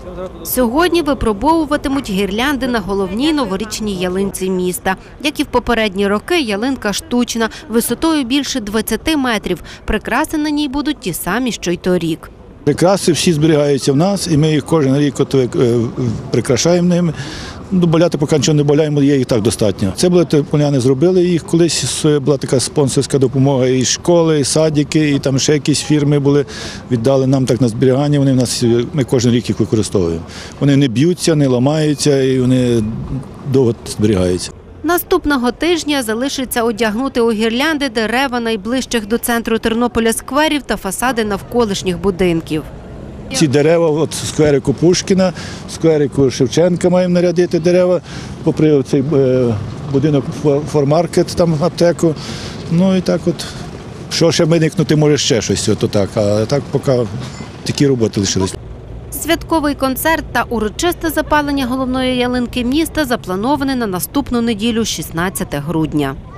Сьогодні випробовуватимуть гірлянди на головній новорічній ялинці міста. Як і в попередні роки, ялинка штучна, висотою більше 20 метрів. Прикраси на ній будуть ті самі, що й торік. Прикраси всі зберігаються в нас, і ми їх кожен рік прикрашаємо ними. Боляти поки нічого не боляємо, є їх так достатньо. Це були поляни, зробили їх колись, була така спонсорська допомога і школи, і садики, і там ще якісь фірми були, віддали нам так на зберігання, ми кожен рік їх використовуємо. Вони не б'ються, не ламаються і вони довго зберігаються. Наступного тижня залишиться одягнути у гірлянди дерева найближчих до центру Тернополя скверів та фасади навколишніх будинків. Ці дерева, от скверику Пушкіна, скверику Шевченка маємо нарядити дерева, попри цей будинок Формаркет, там аптеку. Ну і так от, що ще виникнути може ще щось, а так поки такі роботи лишились. Святковий концерт та урочисте запалення головної ялинки міста заплановане на наступну неділю, 16 грудня.